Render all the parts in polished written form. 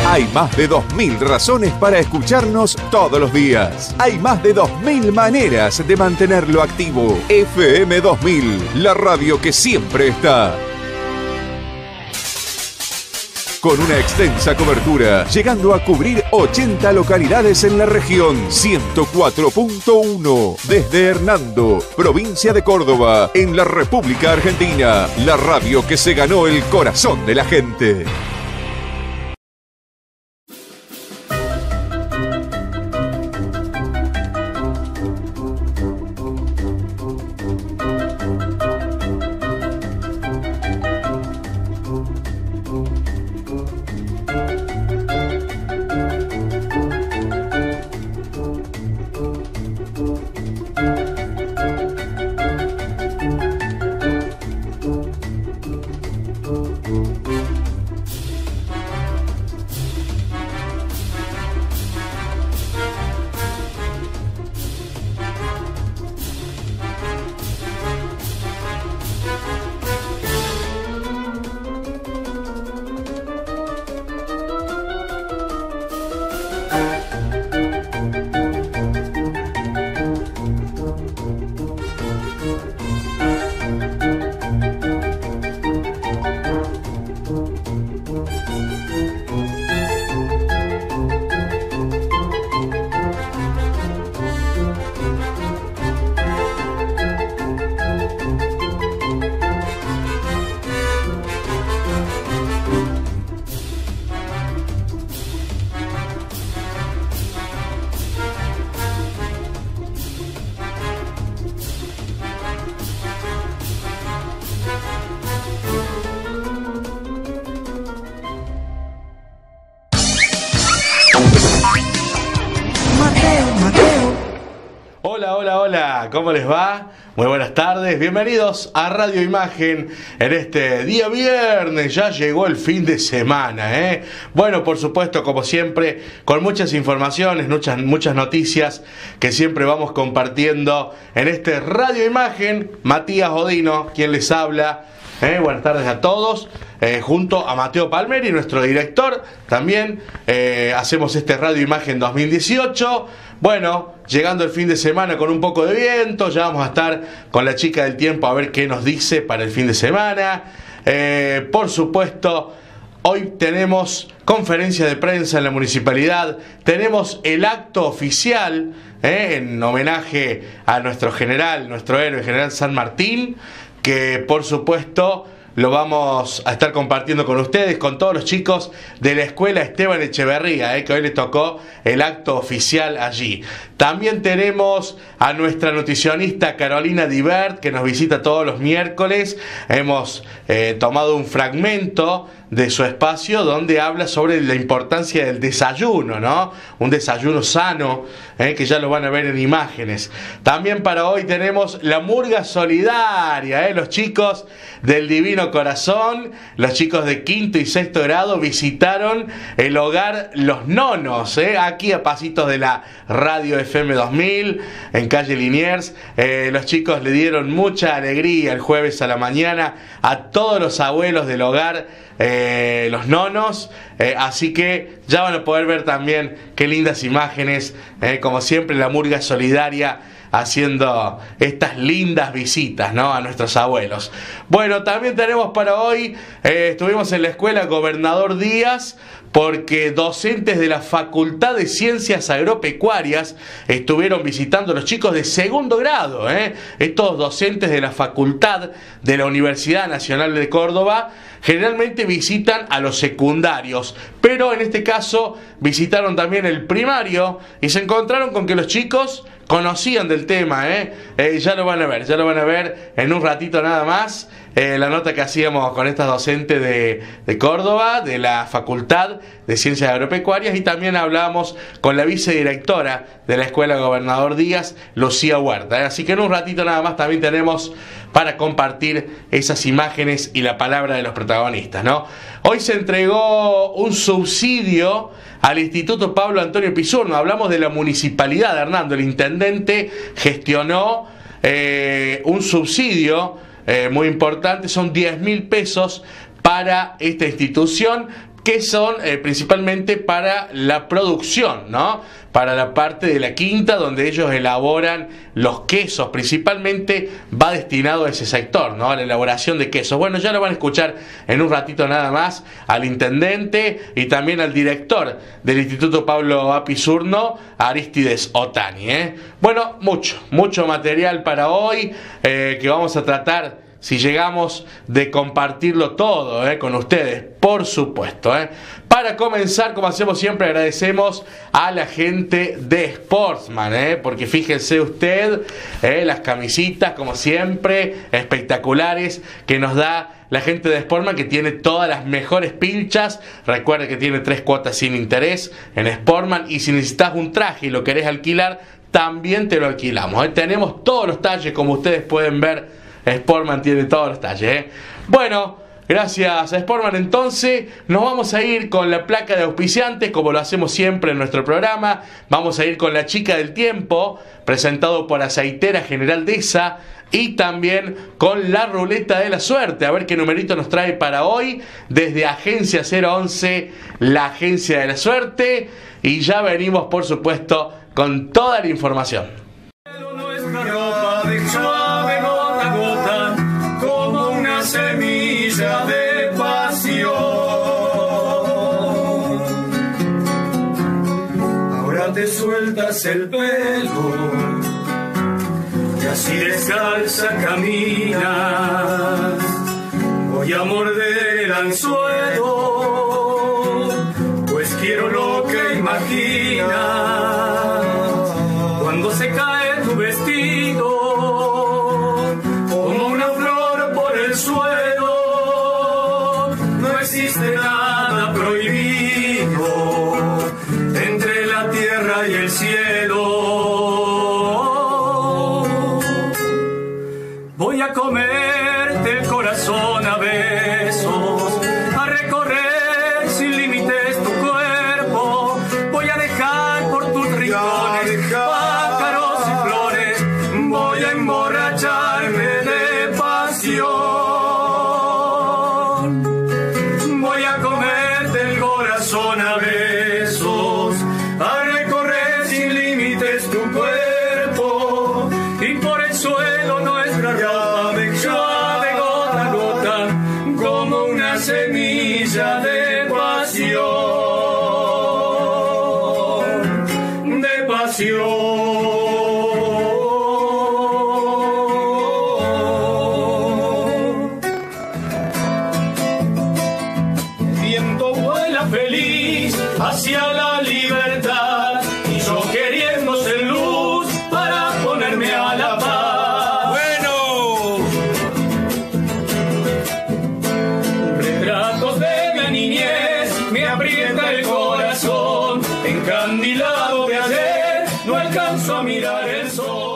Hay más de 2000 razones para escucharnos todos los días. Hay más de 2000 maneras de mantenerlo activo. FM 2000, la radio que siempre está. Con una extensa cobertura, llegando a cubrir 80 localidades en la región. 104.1 desde Hernando, provincia de Córdoba, en la República Argentina. La radio que se ganó el corazón de la gente. Hola, ¿cómo les va? Muy buenas tardes, bienvenidos a Radio Imagen en este día viernes, ya llegó el fin de semana, ¿eh? Bueno, por supuesto, como siempre, con muchas informaciones, muchas noticias que siempre vamos compartiendo en este Radio Imagen. Matías Odino, quien les habla. Buenas tardes a todos, junto a Mateo Palmeri, nuestro director, también hacemos este Radio Imagen 2018. Bueno, llegando el fin de semana con un poco de viento, ya vamos a estar con la chica del tiempo a ver qué nos dice para el fin de semana. Por supuesto, hoy tenemos conferencia de prensa en la municipalidad, tenemos el acto oficial en homenaje a nuestro general, nuestro héroe, general San Martín, que por supuesto lo vamos a estar compartiendo con ustedes, con todos los chicos de la escuela Esteban Echeverría, que hoy les tocó el acto oficial allí. También tenemos a nuestra nutricionista Carolina Dibert, que nos visita todos los miércoles. Hemos tomado un fragmento de su espacio donde habla sobre la importancia del desayuno, ¿no? Un desayuno sano, que ya lo van a ver en imágenes. También para hoy tenemos la murga solidaria, los chicos del Divino Corazón, los chicos de quinto y sexto grado visitaron el hogar Los Nonos, aquí a pasitos de la radio FM 2000, en calle Liniers. Los chicos le dieron mucha alegría el jueves a la mañana a todos los abuelos del hogar Los Nonos, así que ya van a poder ver también qué lindas imágenes, como siempre la murga solidaria haciendo estas lindas visitas, ¿no?, a nuestros abuelos. Bueno, también tenemos para hoy, estuvimos en la escuela Gobernador Díaz, porque docentes de la Facultad de Ciencias Agropecuarias estuvieron visitando a los chicos de segundo grado. Estos docentes de la Facultad de la Universidad Nacional de Córdoba generalmente visitan a los secundarios, pero en este caso visitaron también el primario y se encontraron con que los chicos conocían del tema, ya lo van a ver en un ratito nada más, la nota que hacíamos con estas docentes de Córdoba, de la Facultad de Ciencias Agropecuarias, y también hablamos con la vicedirectora de la Escuela Gobernador Díaz, Lucía Huerta, así que en un ratito nada más también tenemos para compartir esas imágenes y la palabra de los protagonistas, ¿no? Hoy se entregó un subsidio al Instituto Pablo Antonio Pizurno. Hablamos de la municipalidad, Hernando. El intendente gestionó un subsidio muy importante, son 10.000 pesos para esta institución, que son principalmente para la producción, ¿no? Para la parte de la quinta donde ellos elaboran los quesos, principalmente va destinado a ese sector, ¿no? A la elaboración de quesos. Bueno, ya lo van a escuchar en un ratito nada más al intendente y también al director del Instituto Pablo Apizurno, Aristides Otani, Bueno, mucho material para hoy que vamos a tratar, si llegamos, de compartirlo todo con ustedes, por supuesto. Para comenzar, como hacemos siempre, agradecemos a la gente de Sportsman, porque fíjense usted, las camisitas, como siempre, espectaculares, que nos da la gente de Sportsman, que tiene todas las mejores pilchas. Recuerda que tiene 3 cuotas sin interés en Sportsman, y si necesitas un traje y lo querés alquilar, también te lo alquilamos. Tenemos todos los talles, como ustedes pueden ver. Sportsman tiene todos los talles. Bueno, gracias a Sportsman. Entonces nos vamos a ir con la placa de auspiciantes, como lo hacemos siempre en nuestro programa. Vamos a ir con la chica del tiempo, presentado por Aceitera General Deza, y también con la ruleta de la suerte, a ver qué numerito nos trae para hoy desde Agencia 011, la agencia de la suerte. Y ya venimos, por supuesto, con toda la información. Semilla de pasión. Ahora te sueltas el pelo y así descalza caminas. Voy a morder el anzuelo, pues quiero lo que imaginas. Cuando se cae tu vestido como una flor por el suelo, no existe nada prohibido entre la tierra y el cielo. Voy a comerte el corazón a besos, a recorrer sin límites tu cuerpo. Voy a dejar por tus rincones pájaros y flores. Voy a emborracharme de pasión. Voy a comerte el corazón a besos, a recorrer sin límites tu cuerpo, y por el suelo nuestra ropa llueve gota a gota como una semilla de pasión, de pasión. Hacia la libertad, y yo queriendo ser luz para ponerme a la paz. Bueno, Retratos de mi niñez me aprieta el corazón, encandilado de ayer, no alcanzo a mirar el sol.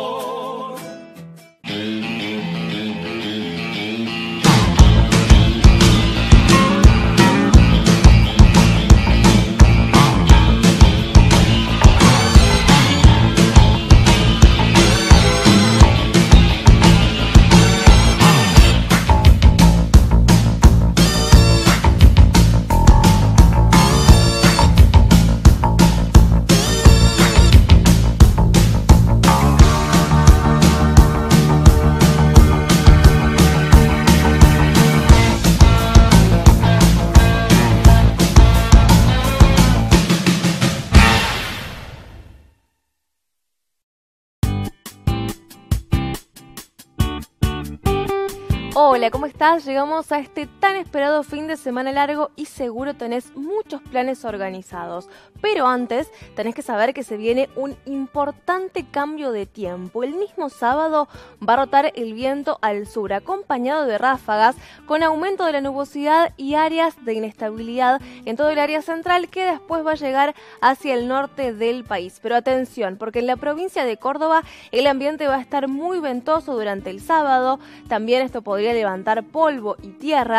Hola, ¿cómo estás? Llegamos a este tan esperado fin de semana largo y seguro tenés muchos planes organizados. Pero antes tenés que saber que se viene un importante cambio de tiempo. El mismo sábado va a rotar el viento al sur, acompañado de ráfagas, con aumento de la nubosidad y áreas de inestabilidad en todo el área central, que después va a llegar hacia el norte del país. Pero atención, porque en la provincia de Córdoba el ambiente va a estar muy ventoso durante el sábado. También esto podría levantar polvo y tierra,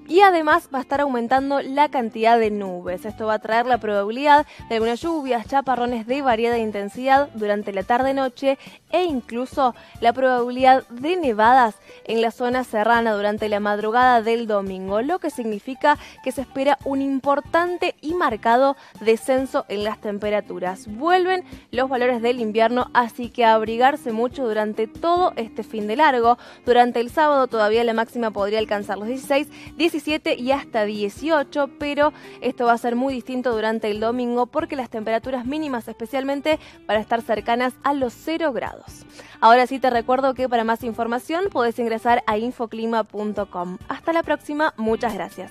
y además va a estar aumentando la cantidad de nubes. Esto va a traer la probabilidad de algunas lluvias, chaparrones de variada intensidad durante la tarde-noche e incluso la probabilidad de nevadas en la zona serrana durante la madrugada del domingo, lo que significa que se espera un importante y marcado descenso en las temperaturas. Vuelven los valores del invierno, así que a abrigarse mucho durante todo este fin de largo. Durante el sábado todavía la máxima podría alcanzar los 16, 17 y hasta 18, pero esto va a ser muy distinto durante el domingo porque las temperaturas mínimas especialmente van a estar cercanas a los 0 grados. Ahora sí te recuerdo que para más información podés ingresar a infoclima.com. Hasta la próxima, muchas gracias.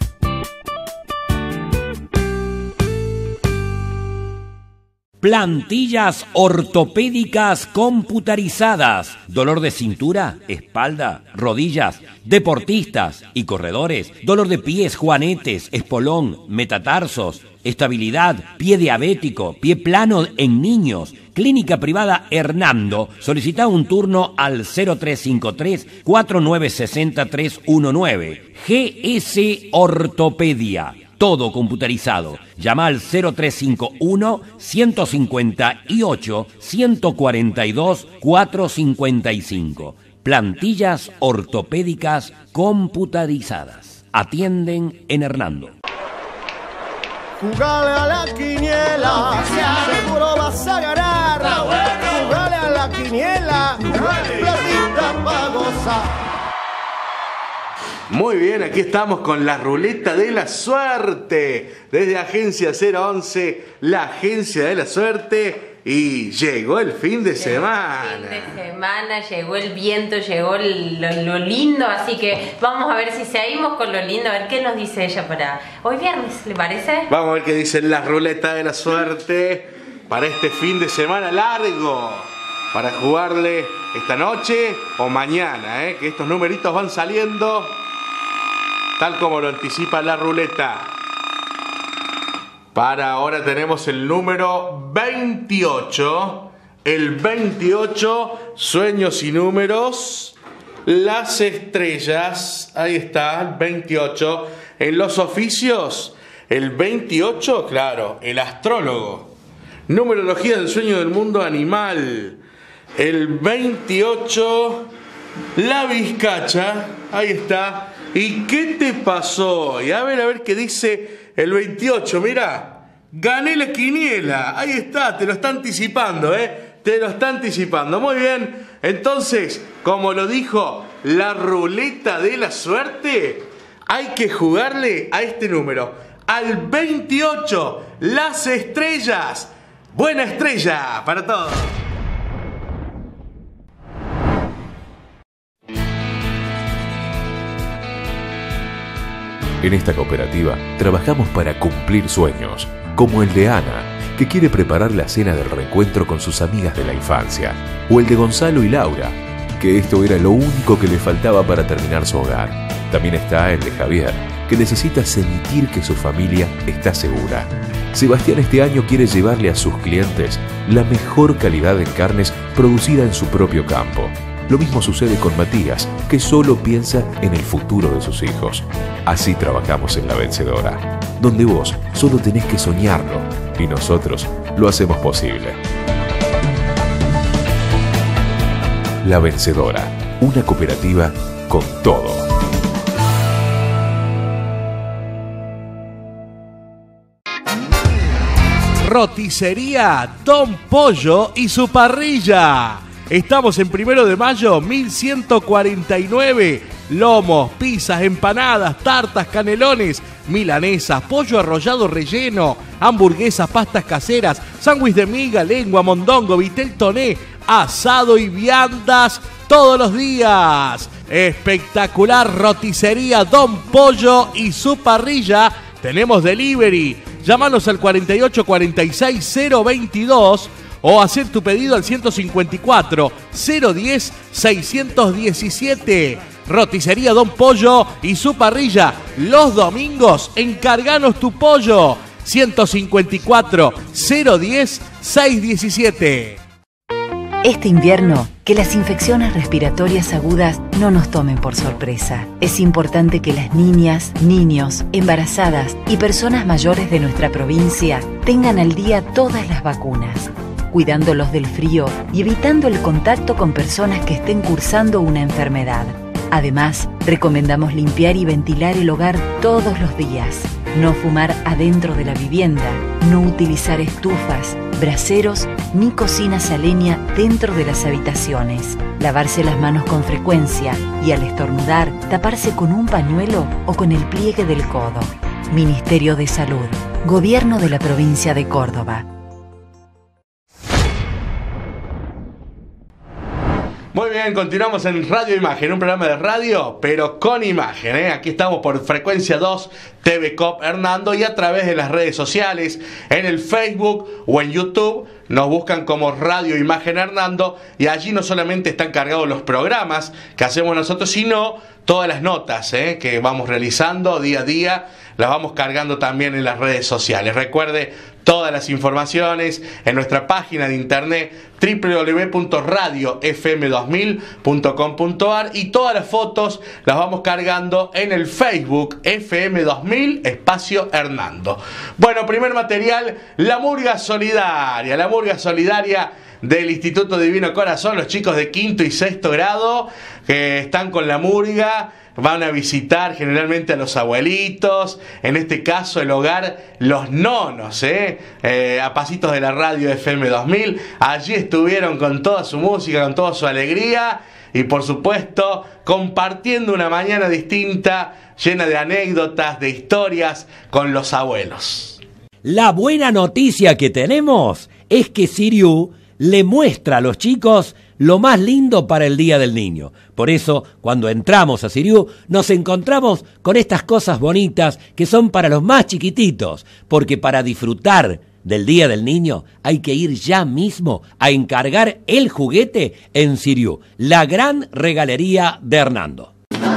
Plantillas ortopédicas computarizadas. Dolor de cintura, espalda, rodillas, deportistas y corredores. Dolor de pies, juanetes, espolón, metatarsos, estabilidad, pie diabético, pie plano en niños. Clínica Privada Hernando. Solicita un turno al 0353 4960 319. GS Ortopedia. Todo computarizado. Llama al 0351 158 142 455. Plantillas ortopédicas computarizadas. Atienden en Hernando. Jugale a la quiniela, seguro vas a ganar. Jugale a la quiniela, platita pa' gozar. Muy bien, aquí estamos con la ruleta de la suerte. Desde Agencia 011, la agencia de la suerte. Y llegó el fin de semana. El fin de semana, llegó el viento, llegó lo lindo. Así que vamos a ver si seguimos con lo lindo. A ver qué nos dice ella para hoy viernes, ¿le parece? Vamos a ver qué dice la ruleta de la suerte para este fin de semana largo. Para jugarle esta noche o mañana, que estos numeritos van saliendo tal como lo anticipa la ruleta. Para ahora tenemos el número 28. El 28, sueños y números. Las estrellas. Ahí está, el 28. En los oficios, el 28, claro, el astrólogo. Numerología del sueño del mundo animal. El 28, la vizcacha. Ahí está. ¿Y qué te pasó hoy? A ver qué dice el 28. Mirá, gané la quiniela. Ahí está, te lo está anticipando, Te lo está anticipando. Muy bien. Entonces, como lo dijo la ruleta de la suerte, hay que jugarle a este número. Al 28, las estrellas. Buena estrella para todos. En esta cooperativa trabajamos para cumplir sueños, como el de Ana, que quiere preparar la cena del reencuentro con sus amigas de la infancia, o el de Gonzalo y Laura, que esto era lo único que le faltaba para terminar su hogar. También está el de Javier, que necesita sentir que su familia está segura. Sebastián este año quiere llevarle a sus clientes la mejor calidad en carnes producida en su propio campo. Lo mismo sucede con Matías, que solo piensa en el futuro de sus hijos. Así trabajamos en La Vencedora, donde vos solo tenés que soñarlo y nosotros lo hacemos posible. La Vencedora, una cooperativa con todo. Roticería Don Pollo y su parrilla. Estamos en 1 de mayo, 1149. Lomos, pizzas, empanadas, tartas, canelones, milanesas, pollo arrollado relleno, hamburguesas, pastas caseras, sándwich de miga, lengua, mondongo, vitel toné, asado y viandas todos los días. Espectacular roticería Don Pollo y su parrilla. Tenemos delivery. Llámanos al 4846 022 o hacer tu pedido al 154 010 617. Roticería Don Pollo y su parrilla. Los domingos, encarganos tu pollo. 154 010 617. Este invierno, que las infecciones respiratorias agudas no nos tomen por sorpresa. Es importante que las niñas, niños, embarazadas y personas mayores de nuestra provincia tengan al día todas las vacunas, cuidándolos del frío y evitando el contacto con personas que estén cursando una enfermedad. Además, recomendamos limpiar y ventilar el hogar todos los días, no fumar adentro de la vivienda, no utilizar estufas, braseros ni cocinas a leña dentro de las habitaciones, lavarse las manos con frecuencia y al estornudar taparse con un pañuelo o con el pliegue del codo. Ministerio de Salud, Gobierno de la Provincia de Córdoba. Muy bien, continuamos en Radio Imagen, un programa de radio, pero con imagen, ¿eh? Aquí estamos por Frecuencia 2, TV Cop Hernando, y a través de las redes sociales, en el Facebook o en YouTube, nos buscan como Radio Imagen Hernando, y allí no solamente están cargados los programas que hacemos nosotros, sino todas las notas que vamos realizando día a día, las vamos cargando también en las redes sociales. Recuerde todas las informaciones en nuestra página de internet www.radiofm2000.com.ar, y todas las fotos las vamos cargando en el Facebook FM2000 Espacio Hernando. Bueno, primer material, la murga solidaria. La murga solidaria del Instituto Divino Corazón, los chicos de 5º y 6º grado que están con la murga, van a visitar generalmente a los abuelitos, en este caso el hogar Los Nonos, a pasitos de la radio FM 2000. Allí estuvieron con toda su música, con toda su alegría y por supuesto compartiendo una mañana distinta, llena de anécdotas, de historias con los abuelos. La buena noticia que tenemos es que Siriu le muestra a los chicos lo más lindo para el Día del Niño. Por eso, cuando entramos a Siriu, nos encontramos con estas cosas bonitas que son para los más chiquititos, porque para disfrutar del Día del Niño hay que ir ya mismo a encargar el juguete en Siriu, la gran regalería de Hernando.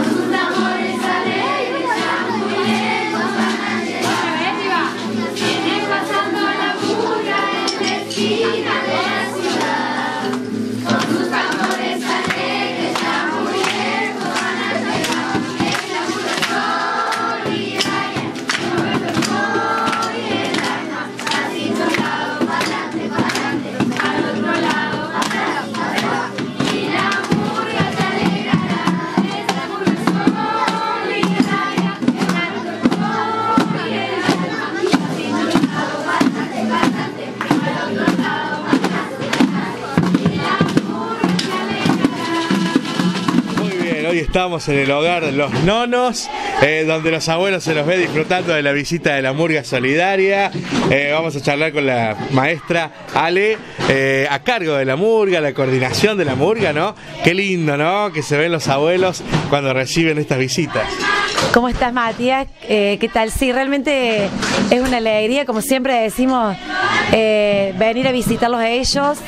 Hoy estamos en el hogar de Los Nonos, donde los abuelos se los ve disfrutando de la visita de la murga solidaria. Vamos a charlar con la maestra Ale, a cargo de la murga, la coordinación de la murga, ¿no? Qué lindo, ¿no? Que se ven los abuelos cuando reciben estas visitas. ¿Cómo estás, Matías? ¿Qué tal? Sí, realmente es una alegría, como siempre decimos, venir a visitarlos a ellos.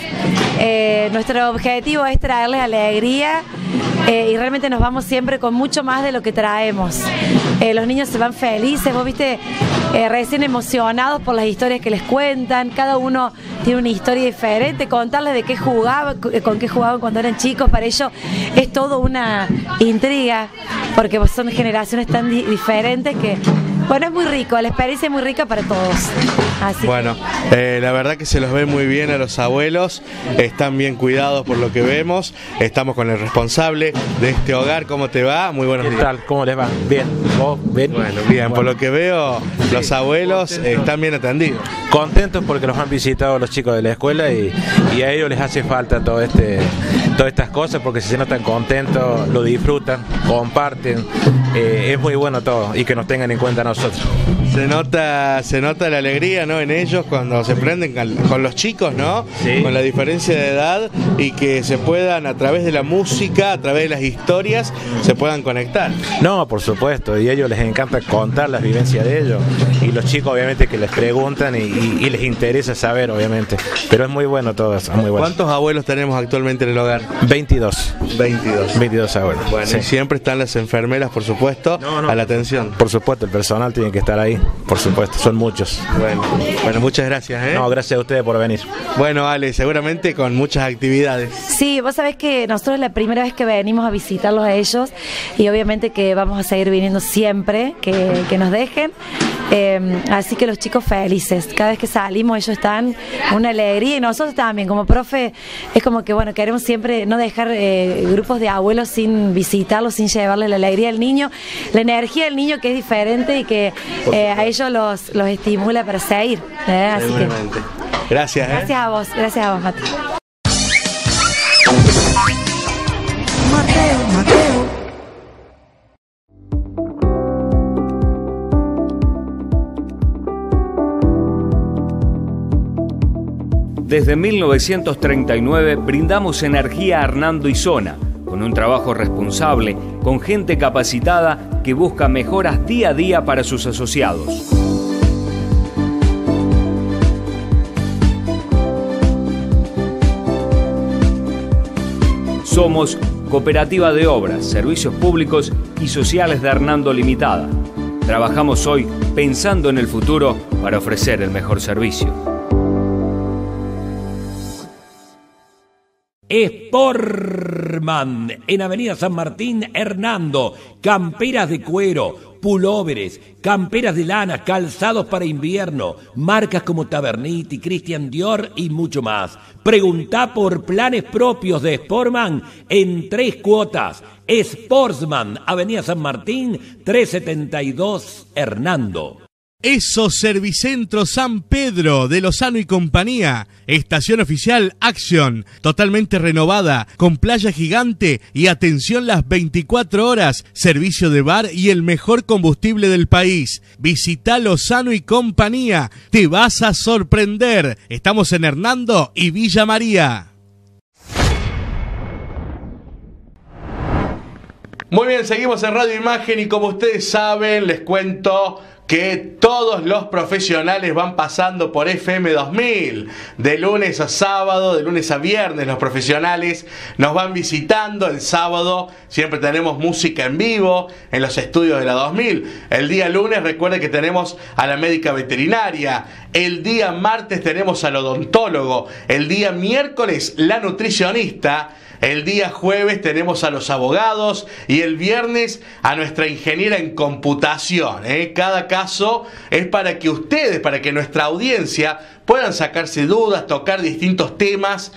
Nuestro objetivo es traerles alegría y realmente nos vamos siempre con mucho más de lo que traemos. Los niños se van felices, vos viste, recién emocionados por las historias que les cuentan. Cada uno tiene una historia diferente, contarles de qué jugaban, con qué jugaban cuando eran chicos. Para ellos es todo una intriga, porque son generaciones tan diferentes que, bueno, es muy rico, la experiencia es muy rica para todos. Así bueno, la verdad que se los ve muy bien a los abuelos, están bien cuidados por lo que vemos. Estamos con el responsable de este hogar. ¿Cómo te va? Muy buenos días. ¿Qué tal? ¿Cómo les va? Bien. ¿Vos? ¿Bien? Bueno, bien. Por lo que veo, los abuelos están bien atendidos. Contentos porque los han visitado los chicos de la escuela y a ellos les hace falta todas estas cosas, porque si se notan contentos, lo disfrutan, comparten. Es muy bueno todo y que nos tengan en cuenta a nosotros. Se nota la alegría, ¿no?, en ellos cuando se prenden con los chicos, ¿no? Sí. Con la diferencia de edad, y que se puedan, a través de la música, a través de las historias, se puedan conectar. No, por supuesto, y a ellos les encanta contar las vivencias de ellos, y los chicos obviamente que les preguntan y les interesa saber, obviamente, pero es muy bueno todo eso, muy bueno. ¿Cuántos abuelos tenemos actualmente en el hogar? 22. 22 ahora. Bueno, sí. Y siempre están las enfermeras, por supuesto, a la atención. Por supuesto, el personal tiene que estar ahí, por supuesto, son muchos. Bueno, muchas gracias. No, gracias a ustedes por venir. Bueno, Ale, seguramente con muchas actividades. Sí, vos sabés que nosotros es la primera vez que venimos a visitarlos a ellos y obviamente que vamos a seguir viniendo siempre que nos dejen. Así que los chicos felices, cada vez que salimos ellos están una alegría y nosotros también como profe es como que bueno, queremos siempre no dejar grupos de abuelos sin visitarlos, sin llevarle la alegría al niño, la energía del niño que es diferente y que a ellos los estimula para seguir, así que gracias. Gracias a vos, Mati. Mateo. Desde 1939 brindamos energía a Hernando y Zona, con un trabajo responsable, con gente capacitada que busca mejoras día a día para sus asociados. Somos Cooperativa de Obras, Servicios Públicos y Sociales de Hernando Limitada. Trabajamos hoy pensando en el futuro para ofrecer el mejor servicio. Sportman, en Avenida San Martín, Hernando. Camperas de cuero, pulóveres, camperas de lana, calzados para invierno, marcas como Taberniti, Christian Dior y mucho más. Preguntá por planes propios de Sportman en 3 cuotas. Sportsman, Avenida San Martín, 372, Hernando. Eso Servicentro San Pedro de Lozano y compañía. Estación oficial Action, totalmente renovada, con playa gigante y atención las 24 horas, servicio de bar y el mejor combustible del país. Visita Lozano y compañía, te vas a sorprender. Estamos en Hernando y Villa María. Muy bien, seguimos en Radio Imagen y como ustedes saben, les cuento que todos los profesionales van pasando por FM 2000, de lunes a sábado, de lunes a viernes los profesionales nos van visitando. El sábado siempre tenemos música en vivo en los estudios de la 2000. El día lunes recuerde que tenemos a la médica veterinaria, el día martes tenemos al odontólogo, el día miércoles la nutricionista, el día jueves tenemos a los abogados y el viernes a nuestra ingeniera en computación. Cada caso es para que ustedes, para que nuestra audiencia puedan sacarse dudas, tocar distintos temas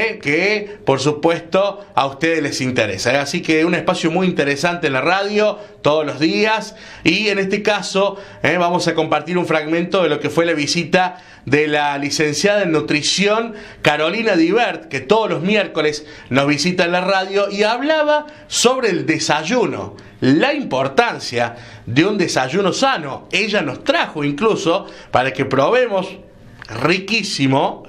que por supuesto a ustedes les interesa. Así que un espacio muy interesante en la radio todos los días y en este caso vamos a compartir un fragmento de lo que fue la visita de la licenciada en nutrición Carolina Dibert, que todos los miércoles nos visita en la radio y hablaba sobre el desayuno, la importancia de un desayuno sano. Ella nos trajo incluso para que probemos riquísimo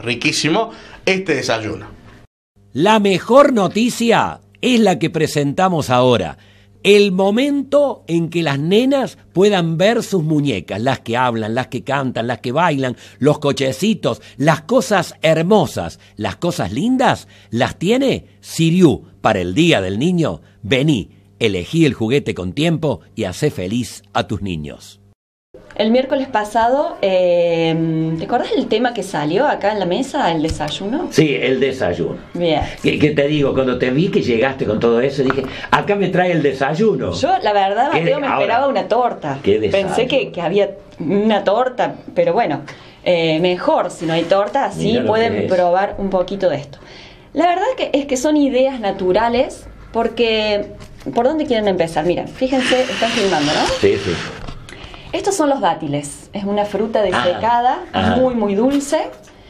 este desayuno. La mejor noticia es la que presentamos ahora. El momento en que las nenas puedan ver sus muñecas, las que hablan, las que cantan, las que bailan, los cochecitos, las cosas hermosas, las cosas lindas, las tiene Siriu para el Día del Niño. Vení, elegí el juguete con tiempo y hacé feliz a tus niños. El miércoles pasado, ¿te acordás del tema que salió acá en la mesa, el desayuno? Sí, el desayuno. Bien. ¿Qué te digo? Cuando te vi que llegaste con todo eso, dije, acá me trae el desayuno. Yo, la verdad, Mateo, me esperaba una torta. Pensé que había una torta, pero bueno, mejor si no hay torta, así pueden probar un poquito de esto. La verdad es que son ideas naturales, porque ¿por dónde quieren empezar? Mira, fíjense, están filmando, ¿no? Sí, sí. Estos son los dátiles, es una fruta desecada, muy muy dulce.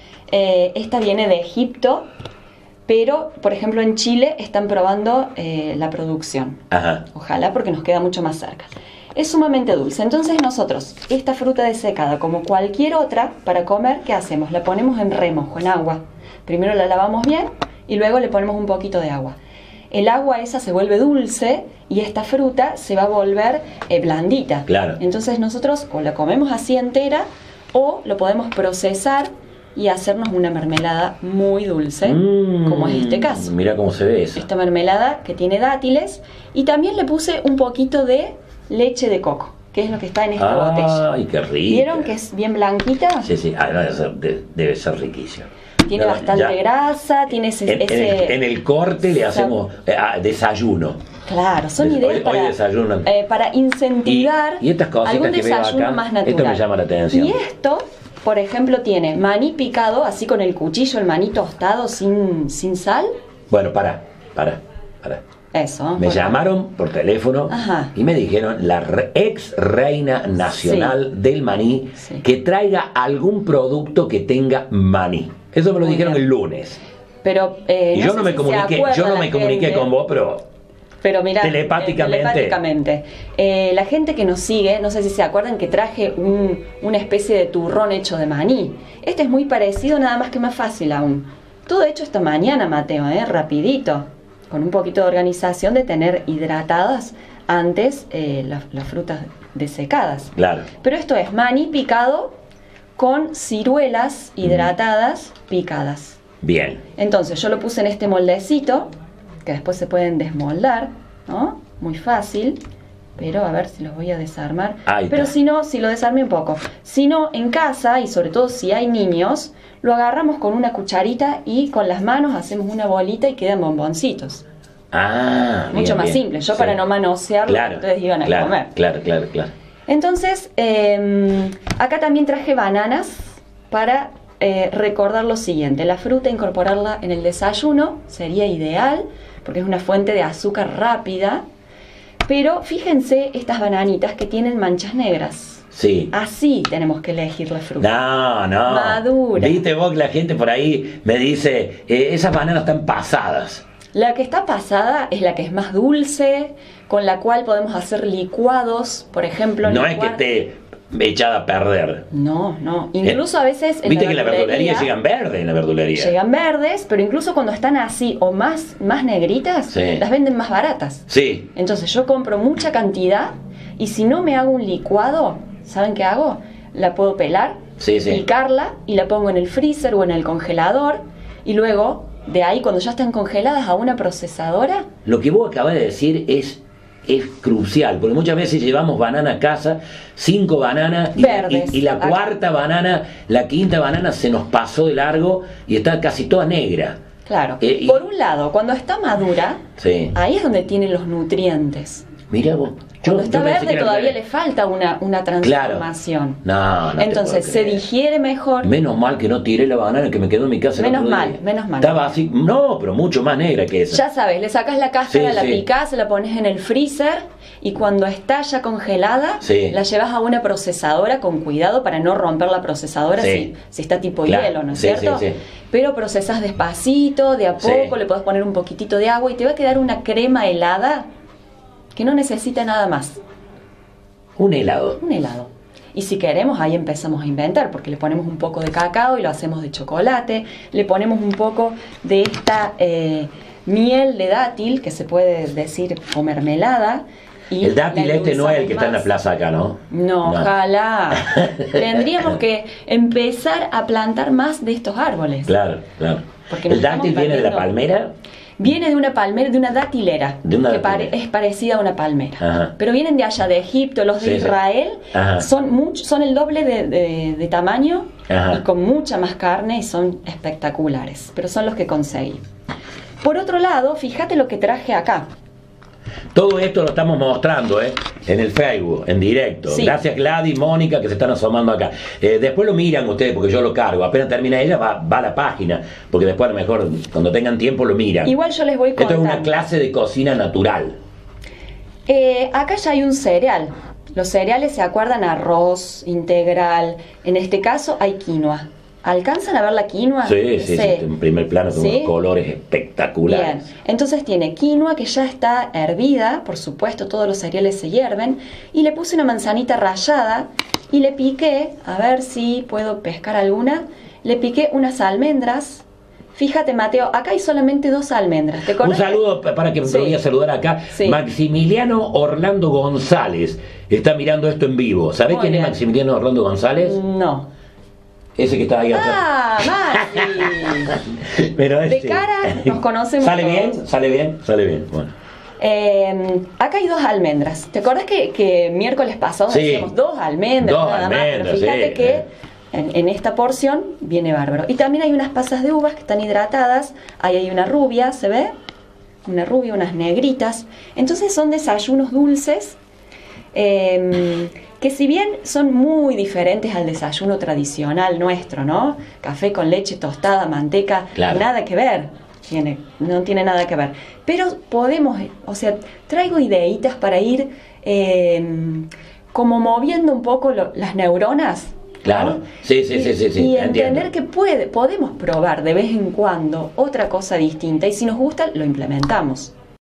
Esta viene de Egipto, pero por ejemplo en Chile están probando la producción. Ojalá, porque nos queda mucho más cerca. Es sumamente dulce, entonces nosotros, esta fruta desecada, como cualquier otra, para comer, ¿qué hacemos? La ponemos en remojo, en agua. Primero la lavamos bien y luego le ponemos un poquito de agua. El agua esa se vuelve dulce y esta fruta se va a volver blandita. Claro. Entonces nosotros o la comemos así entera o lo podemos procesar y hacernos una mermelada muy dulce, como es este caso. Mira cómo se ve eso. Esta mermelada que tiene dátiles, y también le puse un poquito de leche de coco, que es lo que está en esta botella. ¡Ay, qué rico! ¿Vieron que es bien blanquita? Sí, sí, debe ser riquísimo. Tiene bastante grasa, tiene en el corte le hacemos desayuno. Claro, son ideas para incentivar y estas cositas algún que veo desayuno acá, más natural. esto me llama la atención. Y esto, por ejemplo, tiene maní picado, así con el cuchillo, el maní tostado sin sal. Bueno, para. Eso. Me llamaron por teléfono y me dijeron la ex reina nacional del maní que traiga algún producto que tenga maní. Eso me lo dijeron el lunes. Pero y yo no me comuniqué con vos, pero mira, telepáticamente. La gente que nos sigue, no sé si se acuerdan que traje una especie de turrón hecho de maní. Este es muy parecido, nada más que más fácil aún. Todo hecho esta mañana, Mateo, rapidito. Con un poquito de organización de tener hidratadas antes las frutas desecadas. Claro. Pero esto es maní picado con ciruelas hidratadas picadas. Bien. Entonces yo lo puse en este moldecito, que después se pueden desmoldar, ¿no? Muy fácil. Pero a ver si los voy a desarmar. Pero si no, si lo desarmé un poco. Si no, en casa, y sobre todo si hay niños, lo agarramos con una cucharita y con las manos hacemos una bolita y quedan bomboncitos. Mucho más simple. Yo para no manosearlo, ustedes iban a comer. Claro. Entonces, acá también traje bananas para recordar lo siguiente. La fruta, incorporarla en el desayuno sería ideal, porque es una fuente de azúcar rápida. Pero fíjense estas bananitas que tienen manchas negras. Sí. Así tenemos que elegir la fruta. No. Madura. Viste vos que la gente por ahí me dice, esas bananas están pasadas. La que está pasada es la que es más dulce, con la cual podemos hacer licuados, por ejemplo. No es que esté echada a perder. No. Incluso a veces viste que en la verdulería llegan verdes, Llegan verdes, pero incluso cuando están así o más negritas, las venden más baratas. Sí. Entonces yo compro mucha cantidad y si no me hago un licuado, ¿saben qué hago? La puedo pelar, picarla y la pongo en el freezer o en el congelador y luego de ahí cuando ya están congeladas a una procesadora. Lo que vos acabas de decir es crucial, porque muchas veces llevamos banana a casa, 5 bananas y la cuarta banana, la quinta banana se nos pasó de largo y está casi toda negra. Claro. Por un lado, cuando está madura, ahí es donde tienen los nutrientes. Mira vos. Cuando está verde todavía le falta una transformación. Claro. No entonces se digiere mejor. Menos mal que no tiré la banana que me quedó en mi casa. Menos mal. Estaba así, pero mucho más negra que esa. Ya sabes, le sacas la cáscara, la picás, la pones en el freezer y cuando está ya congelada, la llevas a una procesadora con cuidado para no romper la procesadora si está tipo hielo, ¿no es cierto? Pero procesas despacito, de a poco, le podés poner un poquitito de agua y te va a quedar una crema helada que no necesita nada más. Un helado. Y si queremos, ahí empezamos a inventar, porque le ponemos un poco de cacao y lo hacemos de chocolate, le ponemos un poco de esta miel de dátil, que se puede decir, o mermelada. Y el dátil este no es el que está en la plaza acá, ¿no? No, ojalá. Tendríamos que empezar a plantar más de estos árboles. Claro. Porque ¿el dátil viene de la palmera? Viene de una palmera, de una datilera, que es parecida a una palmera. Pero vienen de allá, de Egipto. Los de Israel son el doble de tamaño y con mucha más carne y son espectaculares. Pero son los que conseguí. Por otro lado, fíjate lo que traje acá. Todo esto lo estamos mostrando en el Facebook, en directo. Gracias Gladys, Mónica, que se están asomando acá. Después lo miran ustedes, porque yo lo cargo. Apenas termina ella, va a la página. Porque después a lo mejor, cuando tengan tiempo, lo miran. Igual yo les voy contando. Esto es una clase de cocina natural. Acá ya hay un cereal. Los cereales se acuerdan arroz integral. En este caso hay quinoa. ¿Alcanzan a ver la quinoa? Sí, en primer plano con unos colores espectaculares. Bien, entonces tiene quinoa que ya está hervida, por supuesto todos los cereales se hierven, y le puse una manzanita rallada y le piqué, a ver si puedo pescar alguna, le piqué unas almendras. Fíjate, Mateo, acá hay solamente 2 almendras. ¿Te conoces? Un saludo para que me voy a saludar acá. Maximiliano Orlando González está mirando esto en vivo. ¿Sabés quién es Maximiliano Orlando González? No. Ese que está ahí atrás. Ah, Mati. Pero De cara nos conocemos ¿Sale todos. bien? ¿Sale bien? Sale bien, bueno. Acá hay 2 almendras. ¿Te acuerdas que miércoles pasado Sí. decíamos 2 almendras? 2 nada más? almendras, Pero fíjate sí. que en esta porción viene bárbaro. Y también hay unas pasas de uvas que están hidratadas. Ahí hay una rubia, ¿se ve? Una rubia, unas negritas. Entonces son desayunos dulces que si bien son muy diferentes al desayuno tradicional nuestro, ¿no? Café con leche, tostada, manteca, Claro. nada que ver. No tiene nada que ver. Pero podemos, o sea, traigo ideitas para ir como moviendo un poco las neuronas. Claro, ¿no? sí, Y entiendo. entender que podemos probar de vez en cuando otra cosa distinta y si nos gusta lo implementamos.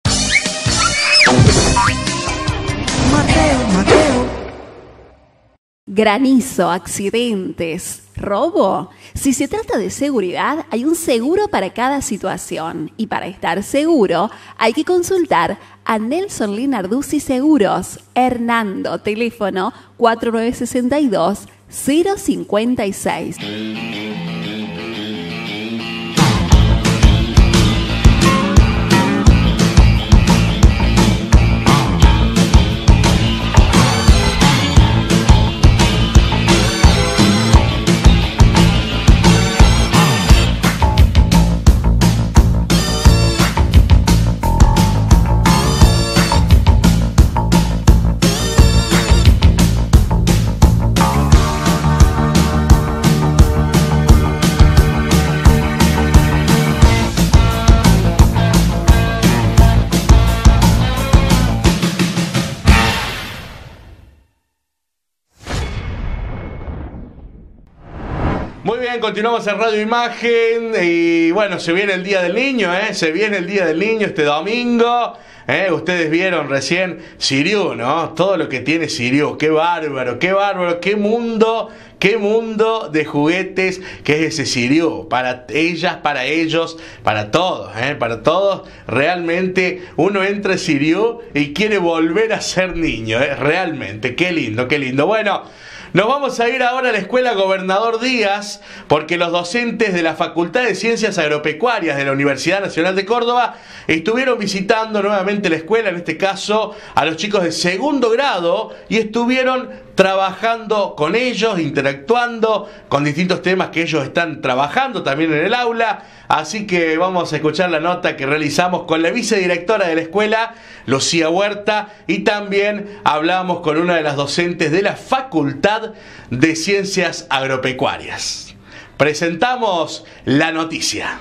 Granizo, accidentes, robo. Si se trata de seguridad, hay un seguro para cada situación. Y para estar seguro, hay que consultar a Nelson Linarduzzi Seguros. Hernando, teléfono 4962-056. Muy bien, continuamos en Radio Imagen y bueno, se viene el Día del Niño, se viene el Día del Niño este domingo. Ustedes vieron recién Siriu, ¿no? Todo lo que tiene Siriu, qué bárbaro, qué mundo de juguetes que es ese Siriu, para ellas, para ellos, para todos, realmente uno entra a Siriu y quiere volver a ser niño, realmente, qué lindo, bueno. Nos vamos a ir ahora a la Escuela Gobernador Díaz, porque los docentes de la Facultad de Ciencias Agropecuarias de la Universidad Nacional de Córdoba estuvieron visitando nuevamente la escuela, en este caso a los chicos de segundo grado, y estuvieron trabajando con ellos, interactuando con distintos temas que ellos están trabajando también en el aula. Así que vamos a escuchar la nota que realizamos con la vicedirectora de la escuela, Lucía Huerta, y también hablamos con una de las docentes de la Facultad de Ciencias Agropecuarias. Presentamos la noticia.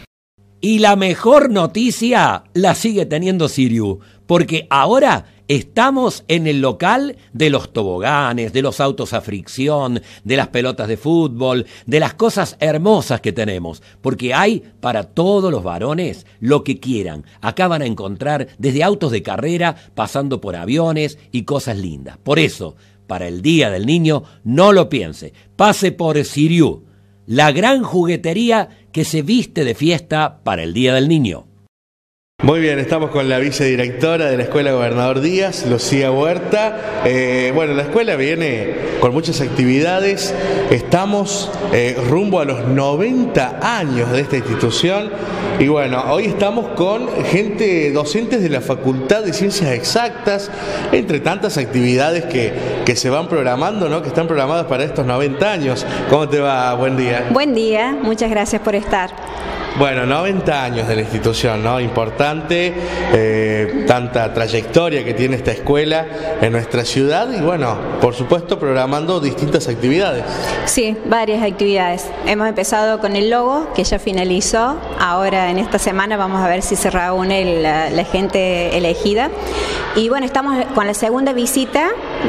Y la mejor noticia la sigue teniendo Siriu, porque ahora estamos en el local de los toboganes, de los autos a fricción, de las pelotas de fútbol, de las cosas hermosas que tenemos, porque hay para todos los varones lo que quieran. Acá van a encontrar desde autos de carrera, pasando por aviones y cosas lindas. Por eso, para el Día del Niño, no lo piense, pase por Siriu, la gran juguetería que se viste de fiesta para el Día del Niño. Muy bien, estamos con la vicedirectora de la Escuela Gobernador Díaz, Lucía Huerta. Bueno, la escuela viene con muchas actividades. Estamos rumbo a los 90 años de esta institución. Y bueno, hoy estamos con docentes de la Facultad de Ciencias Exactas, entre tantas actividades que se van programando, ¿no? Que están programadas para estos 90 años. ¿Cómo te va? Buen día. Buen día, muchas gracias por estar. Bueno, 90 años de la institución, ¿no? Importante, tanta trayectoria que tiene esta escuela en nuestra ciudad y bueno, por supuesto programando distintas actividades. Sí, varias actividades. Hemos empezado con el logo, que ya finalizó. Ahora en esta semana vamos a ver si se reúne la gente elegida. Y bueno, estamos con la segunda visita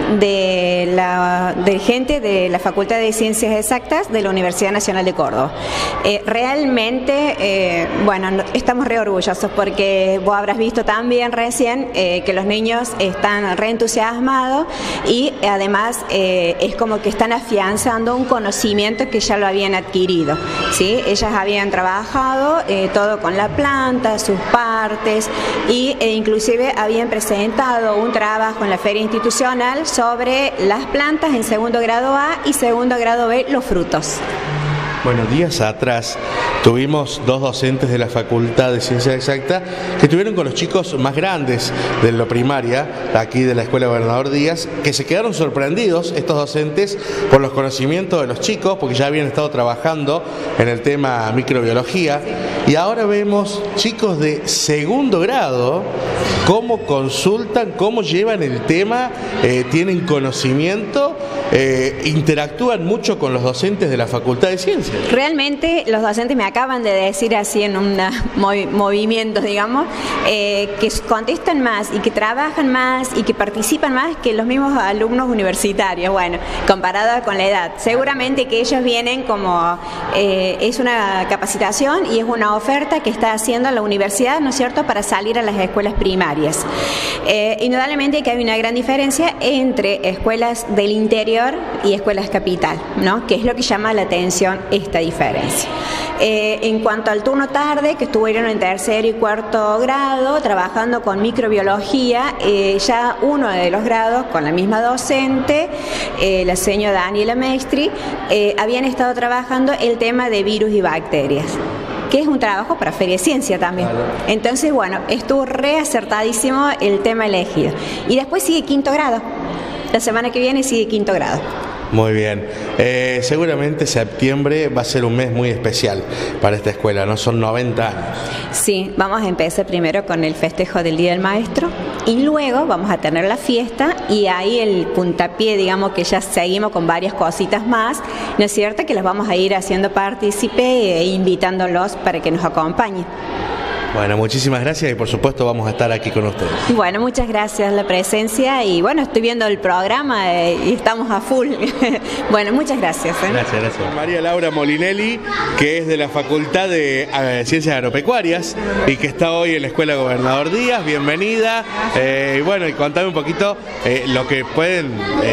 de gente de la Facultad de Ciencias Exactas de la Universidad Nacional de Córdoba. Realmente, bueno, estamos re orgullosos porque vos habrás visto también recién que los niños están re entusiasmados y además es como que están afianzando un conocimiento que ya lo habían adquirido, ¿sí? Ellas habían trabajado todo con la planta, sus partes e inclusive habían presentado un trabajo en la feria institucional final sobre las plantas en segundo grado A y segundo grado B, los frutos. Bueno, días atrás tuvimos 2 docentes de la Facultad de Ciencias Exactas que estuvieron con los chicos más grandes de la primaria, aquí de la Escuela Gobernador Díaz, que se quedaron sorprendidos, estos docentes, por los conocimientos de los chicos, porque ya habían estado trabajando en el tema microbiología, y ahora vemos chicos de segundo grado cómo consultan, cómo llevan el tema, tienen conocimiento, interactúan mucho con los docentes de la Facultad de Ciencias. Realmente los docentes me acaban de decir así en un movimiento, digamos, que contestan más y que trabajan más y que participan más que los mismos alumnos universitarios, bueno, comparado con la edad. Seguramente que ellos vienen como, es una capacitación y es una oferta que está haciendo la universidad, ¿no es cierto?, para salir a las escuelas primarias. Indudablemente que hay una gran diferencia entre escuelas del interior y escuelas capital, ¿no?, que es lo que llama la atención esta diferencia. En cuanto al turno tarde, que estuvieron en tercer y cuarto grado trabajando con microbiología, ya uno de los grados con la misma docente, la señora Daniela Maestri, habían estado trabajando el tema de virus y bacterias, que es un trabajo para Feria de Ciencia también. Entonces, bueno, estuvo reacertadísimo el tema elegido. Y después sigue quinto grado. La semana que viene sigue quinto grado. Muy bien. Seguramente septiembre va a ser un mes muy especial para esta escuela, ¿no? Son 90 años. Sí, vamos a empezar primero con el festejo del Día del Maestro y luego vamos a tener la fiesta y ahí el puntapié, digamos que ya seguimos con varias cositas más, ¿no es cierto?, que los vamos a ir haciendo partícipe e invitándolos para que nos acompañen. Bueno, muchísimas gracias y por supuesto vamos a estar aquí con ustedes. Bueno, muchas gracias la presencia y bueno, estoy viendo el programa y estamos a full. Bueno, muchas gracias. Gracias. María Laura Molinelli, que es de la Facultad de Ciencias Agropecuarias y que está hoy en la Escuela Gobernador Díaz, bienvenida. Y bueno, y contame un poquito lo que pueden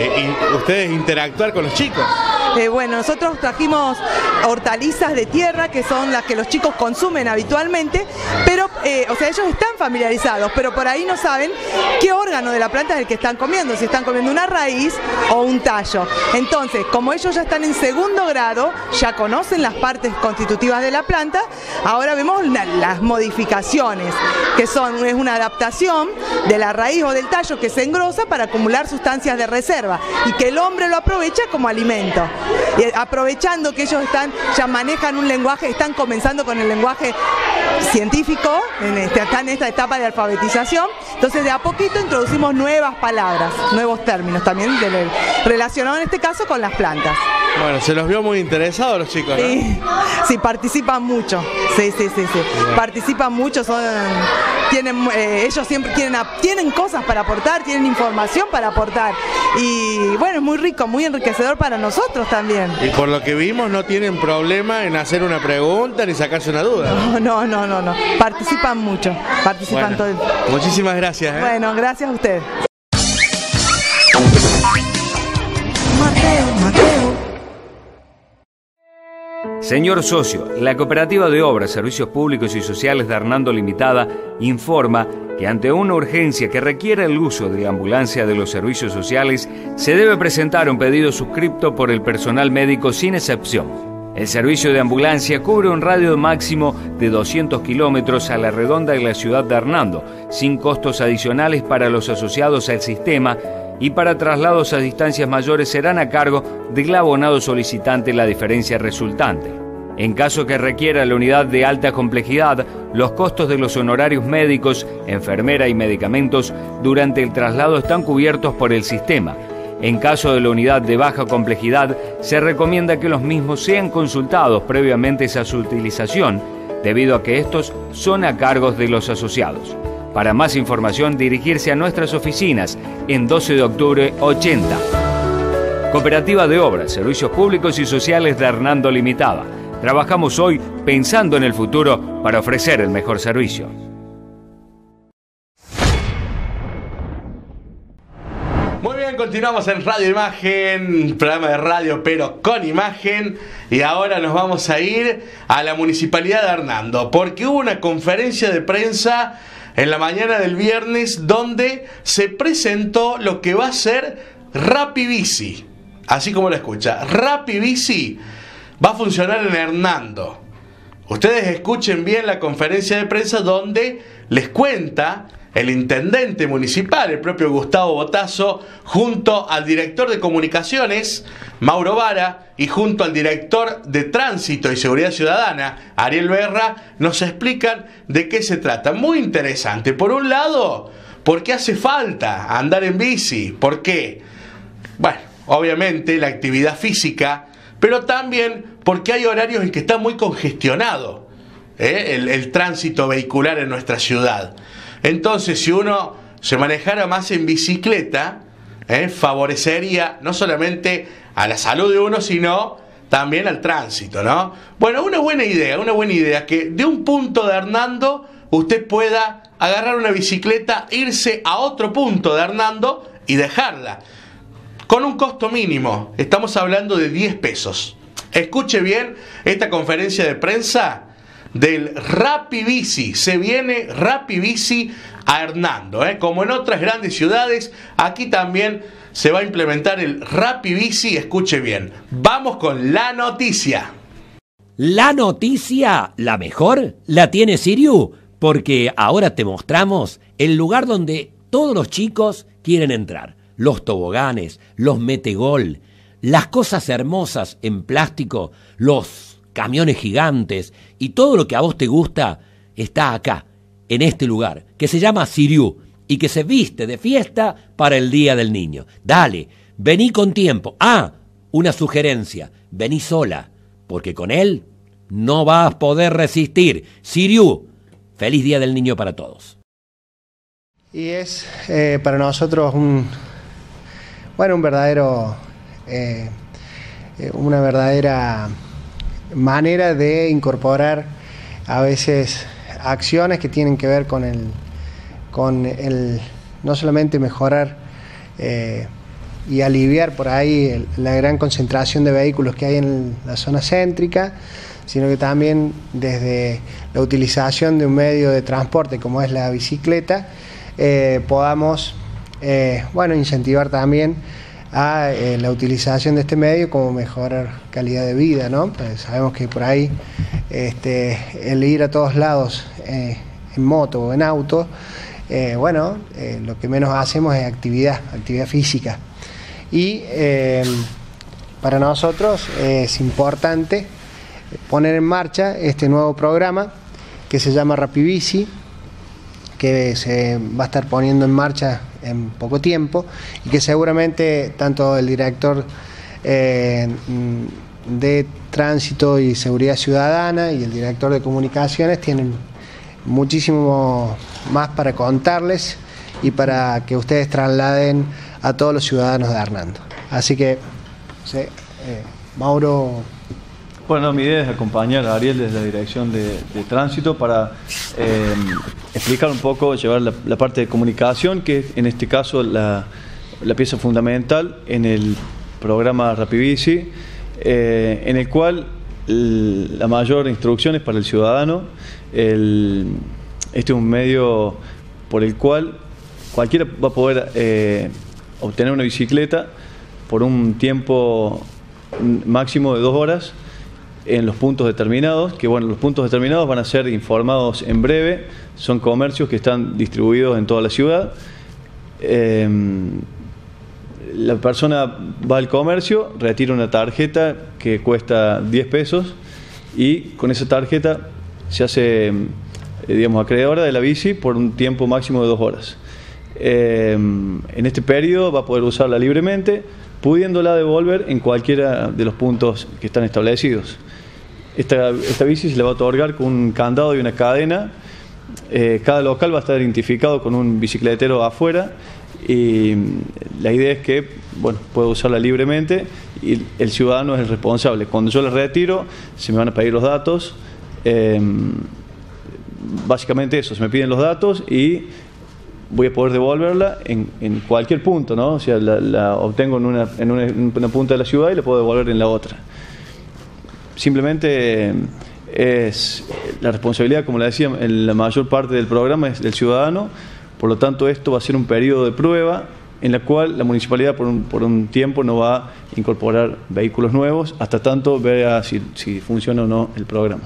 ustedes interactuar con los chicos. Bueno, nosotros trajimos hortalizas de tierra, que son las que los chicos consumen habitualmente, pero, o sea, ellos están familiarizados, pero por ahí no saben qué órgano de la planta es el que están comiendo, si están comiendo una raíz o un tallo. Entonces, como ellos ya están en segundo grado, ya conocen las partes constitutivas de la planta, ahora vemos las modificaciones, que es una adaptación de la raíz o del tallo que se engrosa para acumular sustancias de reserva y que el hombre lo aprovecha como alimento. Y aprovechando que ellos ya manejan un lenguaje, están comenzando con el lenguaje científico, están en esta etapa de alfabetización, entonces de a poquito introducimos nuevas palabras, nuevos términos también relacionados en este caso con las plantas. Bueno, se los vio muy interesados los chicos, ¿no? Sí, participan mucho, sí. Participan mucho, ellos siempre tienen cosas para aportar, tienen información para aportar y bueno, es muy rico, muy enriquecedor para nosotros también. Y por lo que vimos no tienen problema en hacer una pregunta ni sacarse una duda. No, participan mucho, bueno, todo el... Muchísimas gracias. Bueno, gracias a usted. Mateo. Señor socio, la Cooperativa de Obras, Servicios Públicos y Sociales de Hernando Limitada informa que ante una urgencia que requiere el uso de ambulancia de los servicios sociales, se debe presentar un pedido suscripto por el personal médico sin excepción. El servicio de ambulancia cubre un radio máximo de 200 kilómetros a la redonda de la ciudad de Hernando, sin costos adicionales para los asociados al sistema, y para traslados a distancias mayores serán a cargo del abonado solicitante la diferencia resultante. En caso que requiera la unidad de alta complejidad, los costos de los honorarios médicos, enfermera y medicamentos durante el traslado están cubiertos por el sistema. En caso de la unidad de baja complejidad, se recomienda que los mismos sean consultados previamente a su utilización, debido a que estos son a cargo de los asociados. Para más información, dirigirse a nuestras oficinas en 12 de octubre 80. Cooperativa de Obras, Servicios Públicos y Sociales de Hernando Limitada. Trabajamos hoy pensando en el futuro para ofrecer el mejor servicio. Muy bien, continuamos en Radio Imagen, programa de radio pero con imagen, y ahora nos vamos a ir a la Municipalidad de Hernando, porque hubo una conferencia de prensa en la mañana del viernes donde se presentó lo que va a ser Rapibici, así como lo escucha. Rapibici va a funcionar en Hernando. Ustedes escuchen bien la conferencia de prensa donde les cuenta el intendente municipal, el propio Gustavo Botazo, junto al director de comunicaciones, Mauro Vara, y junto al director de Tránsito y Seguridad Ciudadana, Ariel Berra, nos explican de qué se trata. Muy interesante. Por un lado, porque hace falta andar en bici. ¿Por qué? Bueno, obviamente la actividad física, pero también porque hay horarios en que está muy congestionado el tránsito vehicular en nuestra ciudad. Entonces, si uno se manejara más en bicicleta, favorecería no solamente a la salud de uno, sino también al tránsito, ¿no? Bueno, una buena idea, que de un punto de Hernando usted pueda agarrar una bicicleta, irse a otro punto de Hernando y dejarla. Con un costo mínimo, estamos hablando de 10 pesos. Escuche bien esta conferencia de prensa del Rapibici. Se viene Rapibici a Hernando, como en otras grandes ciudades. Aquí también se va a implementar el Rapibici. Escuche bien, vamos con la noticia. La noticia, la mejor, la tiene Siriu, porque ahora te mostramos el lugar donde todos los chicos quieren entrar. Los toboganes, los metegol, las cosas hermosas en plástico, los camiones gigantes y todo lo que a vos te gusta está acá, en este lugar, que se llama Siriu y que se viste de fiesta para el Día del Niño. Dale, vení con tiempo. Ah, una sugerencia, vení sola, porque con él no vas a poder resistir. Siriu, feliz Día del Niño para todos. Y es para nosotros una verdadera manera de incorporar a veces acciones que tienen que ver con el no solamente mejorar y aliviar por ahí la gran concentración de vehículos que hay en la zona céntrica, sino que también desde la utilización de un medio de transporte como es la bicicleta podamos incentivar también a la utilización de este medio como mejorar calidad de vida, ¿no? Pues sabemos que por ahí el ir a todos lados en moto o en auto, lo que menos hacemos es actividad física. Y para nosotros es importante poner en marcha este nuevo programa que se llama Rapibici, que se va a estar poniendo en marcha en poco tiempo y que seguramente tanto el director de Tránsito y Seguridad Ciudadana y el director de Comunicaciones tienen muchísimo más para contarles y para que ustedes trasladen a todos los ciudadanos de Hernando. Así que, Mauro. Bueno, mi idea es acompañar a Ariel desde la dirección de Tránsito para explicar un poco, llevar la parte de comunicación, que en este caso la pieza fundamental en el programa Rapibici, en el cual la mayor instrucción es para el ciudadano. Este es un medio por el cual cualquiera va a poder obtener una bicicleta por un tiempo máximo de 2 horas en los puntos determinados, que los puntos determinados van a ser informados en breve. Son comercios que están distribuidos en toda la ciudad. La persona va al comercio, retira una tarjeta que cuesta 10 pesos y con esa tarjeta se hace, acreedora de la bici por un tiempo máximo de 2 horas. En este periodo va a poder usarla libremente, pudiéndola devolver en cualquiera de los puntos que están establecidos. Esta bici se le va a otorgar con un candado y una cadena. Cada local va a estar identificado con un bicicletero afuera y la idea es que pueda usarla libremente y el ciudadano es el responsable. Cuando yo la retiro se me van a pedir los datos, básicamente eso, se me piden los datos y voy a poder devolverla en cualquier punto, ¿no? O sea, la obtengo en una punta de la ciudad y la puedo devolver en la otra. Simplemente es la responsabilidad, como le decía, en la mayor parte del programa es del ciudadano. Por lo tanto, esto va a ser un periodo de prueba en la cual la municipalidad por un tiempo no va a incorporar vehículos nuevos hasta tanto vea si funciona o no el programa.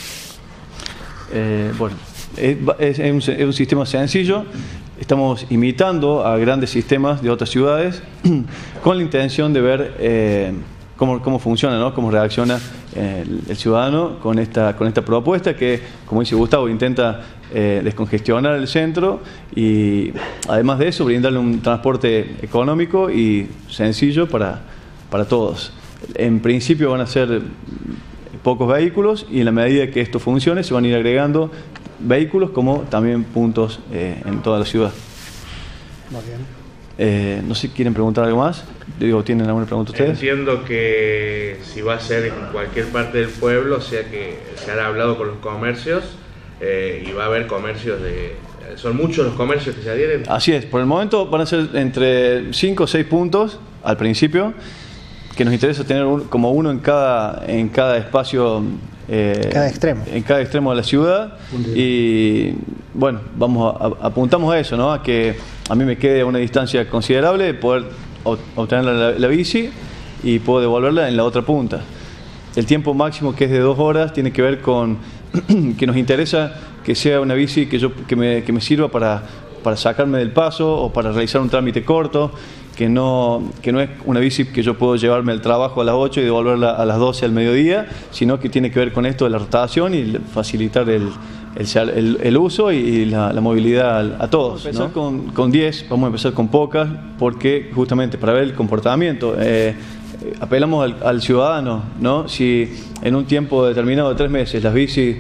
Bueno, es un sistema sencillo. Estamos imitando a grandes sistemas de otras ciudades con la intención de ver cómo funciona, ¿no? Cómo reacciona el ciudadano con esta propuesta que, como dice Gustavo, intenta descongestionar el centro y además de eso brindarle un transporte económico y sencillo para todos. En principio van a ser pocos vehículos y en la medida que esto funcione se van a ir agregando vehículos como también puntos en toda la ciudad. Muy bien. No sé si quieren preguntar algo más. Digo, ¿tienen alguna pregunta ustedes? Entiendo que si va a ser en cualquier parte del pueblo, o sea que se han hablado con los comercios y va a haber comercios ¿son muchos los comercios que se adhieren? Así es, por el momento van a ser entre 5 o 6 puntos al principio, que nos interesa tener como uno en cada espacio, cada extremo. En cada extremo de la ciudad. Y bueno, apuntamos a eso, ¿no? A que a mí me quede a una distancia considerable poder obtener la bici y puedo devolverla en la otra punta. El tiempo máximo, que es de 2 horas, tiene que ver con que nos interesa que sea una bici que me sirva para sacarme del paso o para realizar un trámite corto, que no es una bici que yo puedo llevarme al trabajo a las 8 y devolverla a las 12 al mediodía, sino que tiene que ver con esto de la rotación y facilitar el uso y la movilidad a todos. Vamos a empezar con 10, vamos a empezar con pocas, porque justamente para ver el comportamiento apelamos al ciudadano, ¿no? Si en un tiempo determinado de 3 meses las bicis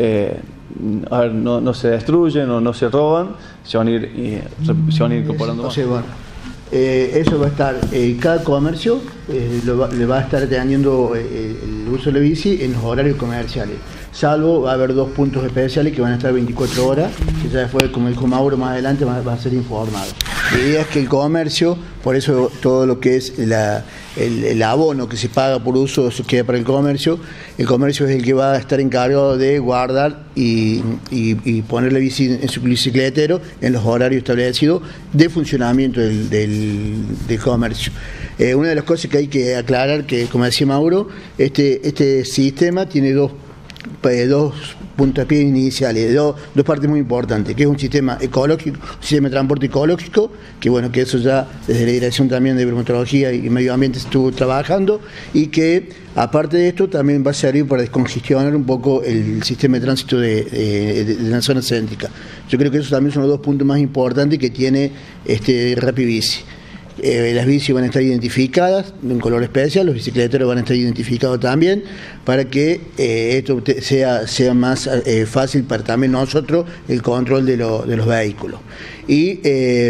no se destruyen o no se roban, se van a ir incorporando más. Sí, bueno. Eso va a estar, cada comercio le va a estar teniendo el uso de la bici en los horarios comerciales, salvo va a haber 2 puntos especiales que van a estar 24 horas, que ya después, como dijo Mauro, más adelante va a ser informado. La idea es que el comercio, por eso todo lo que es el abono que se paga por uso, eso queda para el comercio es el que va a estar encargado de guardar y poner la bici en su bicicletero en los horarios establecidos de funcionamiento del comercio. Una de las cosas que hay que aclarar, que como decía Mauro, este sistema tiene dos puntapiés iniciales, dos partes muy importantes, que es un sistema ecológico, un sistema de transporte ecológico, que bueno, que eso ya desde la Dirección también de Bromatología y Medio Ambiente estuvo trabajando, y que aparte de esto también va a servir para descongestionar un poco el sistema de tránsito de la zona céntrica. Yo creo que esos también son los 2 puntos más importantes que tiene Rapibici. Las bicis van a estar identificadas en color especial, los bicicleteros van a estar identificados también, para que esto sea más fácil para también nosotros el control de los vehículos. Y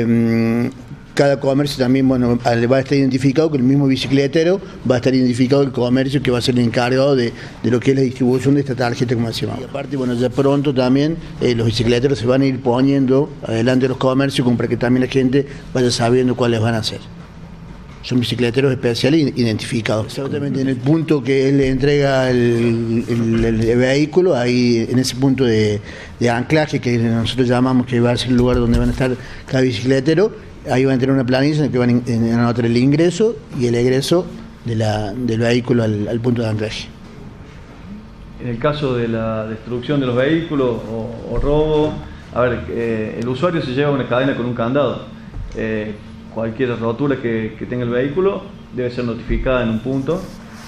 cada comercio también va a estar identificado, con el mismo bicicletero va a estar identificado el comercio que va a ser el encargado de lo que es la distribución de esta tarjeta, como decíamos. Y aparte, ya pronto también los bicicleteros se van a ir poniendo adelante de los comercios, como para que también la gente vaya sabiendo cuáles van a ser. Son bicicleteros especiales identificados. Exactamente en el punto que él le entrega el vehículo, ahí en ese punto de anclaje que nosotros llamamos, que va a ser el lugar donde van a estar cada bicicletero. Ahí van a tener una planilla en la que van a anotar el ingreso y el egreso del vehículo al punto de anclaje. En el caso de la destrucción de los vehículos o robo, el usuario se lleva una cadena con un candado. Cualquier rotura que tenga el vehículo debe ser notificada en un punto.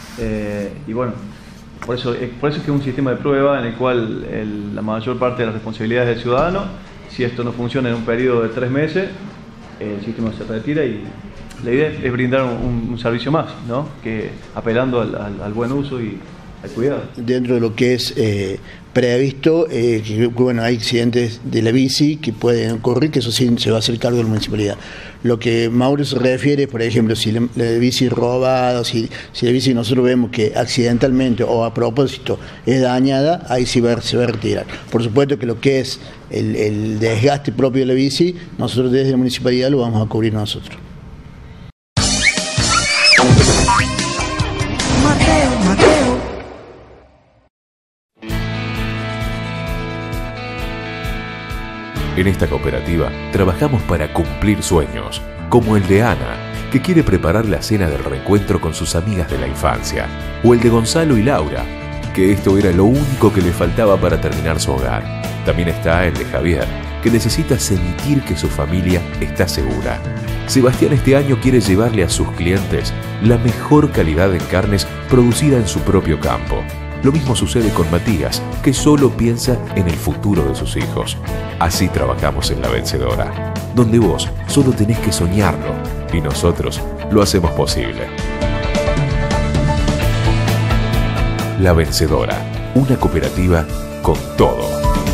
Y bueno, por eso es que es un sistema de prueba en el cual la mayor parte de las responsabilidades del ciudadano. Si esto no funciona en un periodo de 3 meses, el sistema se retira y la idea es brindar un servicio más, ¿no? Que apelando al buen uso y al cuidado. Dentro de lo que es previsto, hay accidentes de la bici que pueden ocurrir, que eso sí se va a hacer cargo de la municipalidad. Lo que Mauro se refiere, por ejemplo, si la bici robada, si la bici nosotros vemos que accidentalmente o a propósito es dañada, ahí sí se va a retirar. Por supuesto que lo que es el desgaste propio de la bici, nosotros desde la municipalidad lo vamos a cubrir nosotros. Mateo. En esta cooperativa trabajamos para cumplir sueños, como el de Ana, que quiere preparar la cena del reencuentro con sus amigas de la infancia, o el de Gonzalo y Laura, que esto era lo único que le faltaba para terminar su hogar. También está el de Javier, que necesita sentir que su familia está segura. Sebastián este año quiere llevarle a sus clientes la mejor calidad en carnes producida en su propio campo. Lo mismo sucede con Matías, que solo piensa en el futuro de sus hijos. Así trabajamos en La Vencedora, donde vos solo tenés que soñarlo y nosotros lo hacemos posible. La Vencedora, una cooperativa con todo.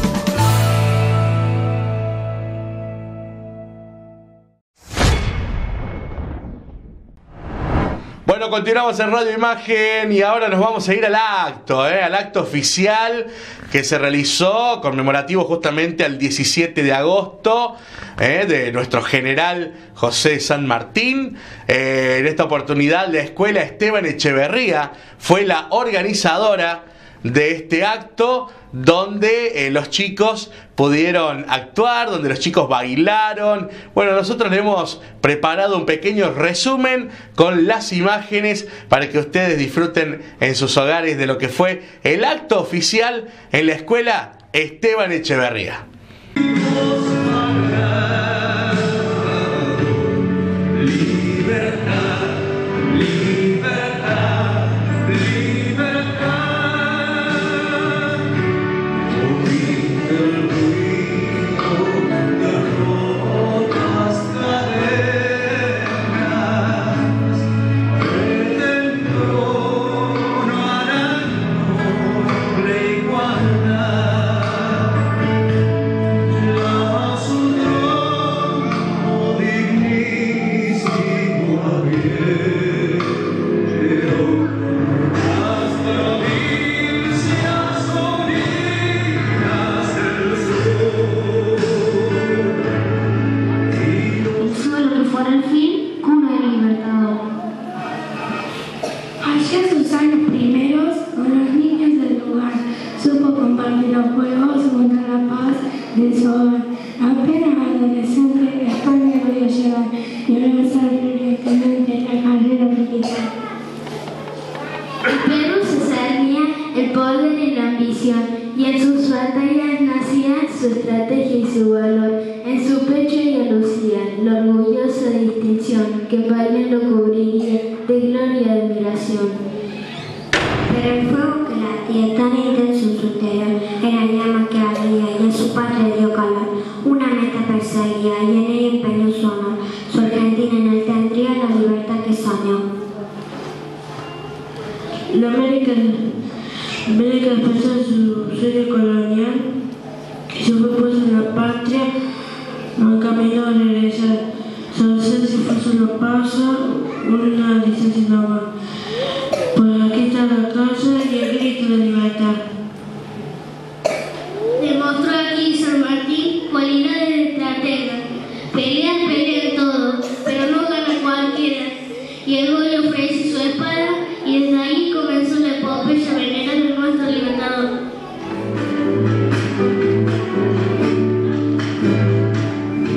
Bueno, continuamos en Radio Imagen y ahora nos vamos a ir al acto oficial que se realizó conmemorativo justamente al 17 de agosto de nuestro general José San Martín. En esta oportunidad la escuela Esteban Echeverría fue la organizadora de este acto, donde los chicos pudieron actuar, donde los chicos bailaron. Bueno, nosotros le hemos preparado un pequeño resumen con las imágenes para que ustedes disfruten en sus hogares de lo que fue el acto oficial en la escuela Esteban Echeverría.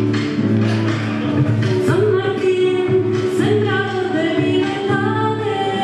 San Martín, sembrador de libertades.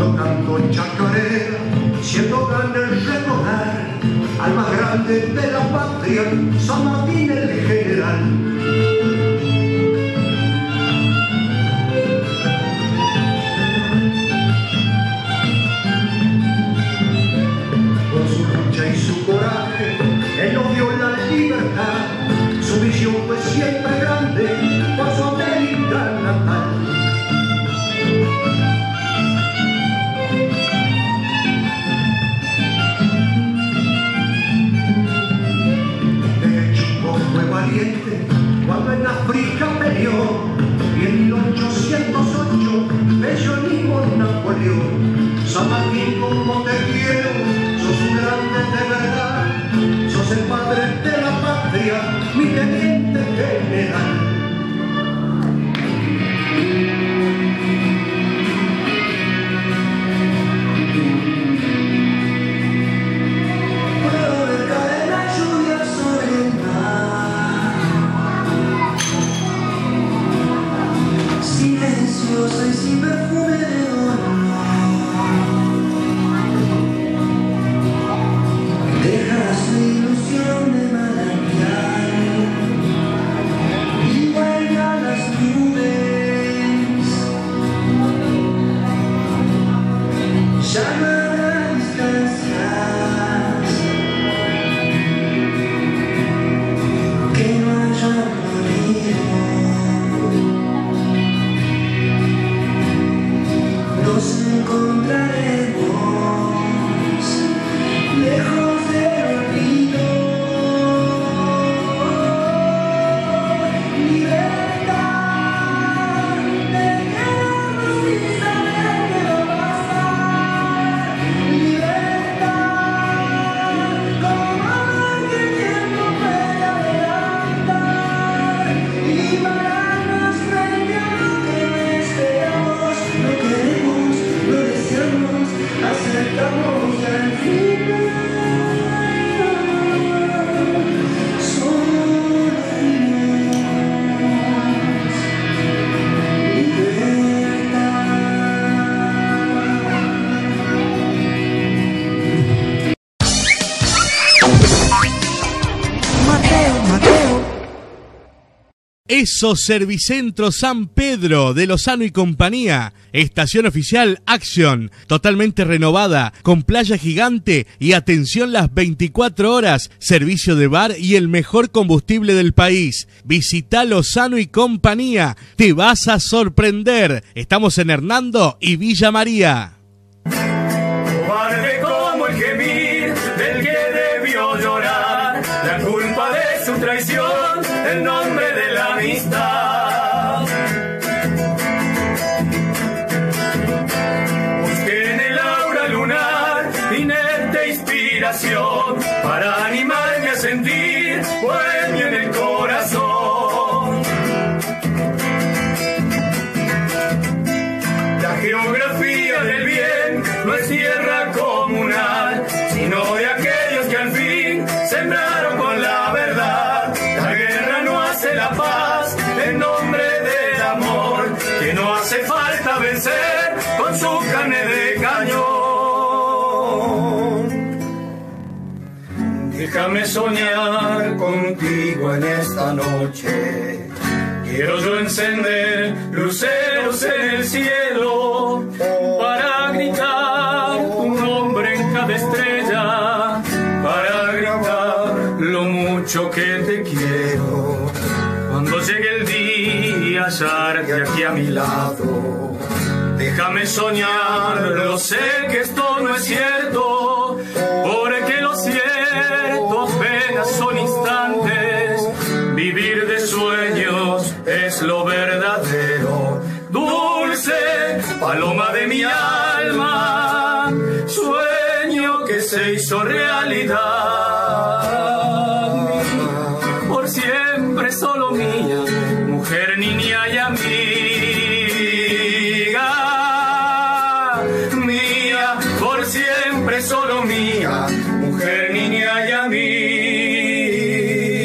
tocando chacarera, siendo grande el recordar al más grande de la patria, San Martín el general. Con su lucha y su coraje, él nos dio la libertad, su visión fue siempre grande por su América natal. Cuando en África peleó y en 1808 bello Napoleón. San Martín, como te quiero, sos un grande de verdad, sos el padre de la patria, mi teniente general. Soy sin perfume de honor. Dejas tu ilusión de manantial y vuelve a las nubes. Llama a distancias que no haya florido. Nos encontraremos lejos del olvido. Libertad de quedarnos sin saber qué va a pasar. Libertad como amar que el tiempo puede adelantar y pararnos frente a lo que no esperamos, lo queremos, lo deseamos, acercamos al final. Eso, Servicentro San Pedro de Lozano y compañía. Estación oficial Action, totalmente renovada, con playa gigante y atención las 24 horas, servicio de bar y el mejor combustible del país. Visita Lozano y compañía, te vas a sorprender. Estamos en Hernando y Villa María. Cobarde como el gemir del que debió llorar, la culpa de su traición, el nombre de la amistad. Busqué en el aura lunar inerte inspiración para animarme a sentir bohemio en el corazón. La geografía del bien no es tierra comunal, sino de aquellos que al fin sembraron con la verdad. La guerra no hace la paz en nombre del amor, que no hace falta vencer con su carne de cañón. Déjame soñar contigo en esta noche. Quiero yo encender luceros en el cielo para gritar tu nombre en cada estrella, para gritar lo mucho que te quiero. Cuando llegue el día, hallarte aquí a mi lado. Déjame soñar, lo sé que esto no es cierto, porque lo cierto apenas son instantes. Vivir de sueños es lo verdadero. Dulce paloma de mi alma, sueño que se hizo realidad. Por siempre solo mía, mujer, niña y amiga. Mía, por siempre solo mía, mujer, niña y amiga.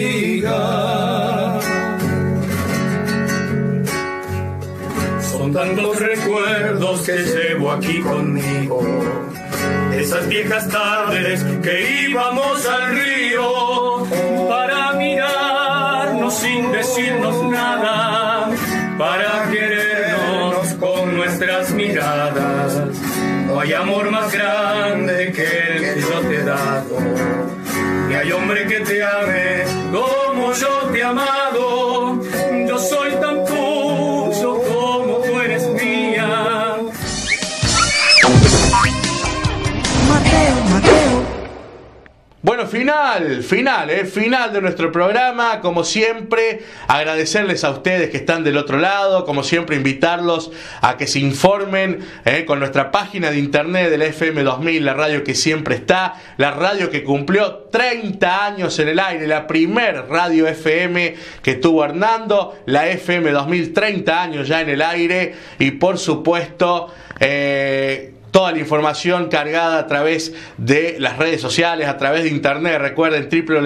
Son tan Tantos recuerdos que llevo aquí conmigo, esas viejas tardes que íbamos al río para mirarnos sin decirnos nada, para querernos con nuestras miradas. No hay amor más grande que el que yo te he dado, ni hay hombre que te ame como yo te he amado. Yo soy tan tuyo como tú eres mía. Bueno, final de nuestro programa. Como siempre, agradecerles a ustedes que están del otro lado. Como siempre, invitarlos a que se informen con nuestra página de internet de la FM 2000, la radio que siempre está, la radio que cumplió 30 años en el aire, la primer radio FM que tuvo Hernando, la FM 2000, 30 años ya en el aire, y por supuesto toda la información cargada a través de las redes sociales, a través de internet. Recuerden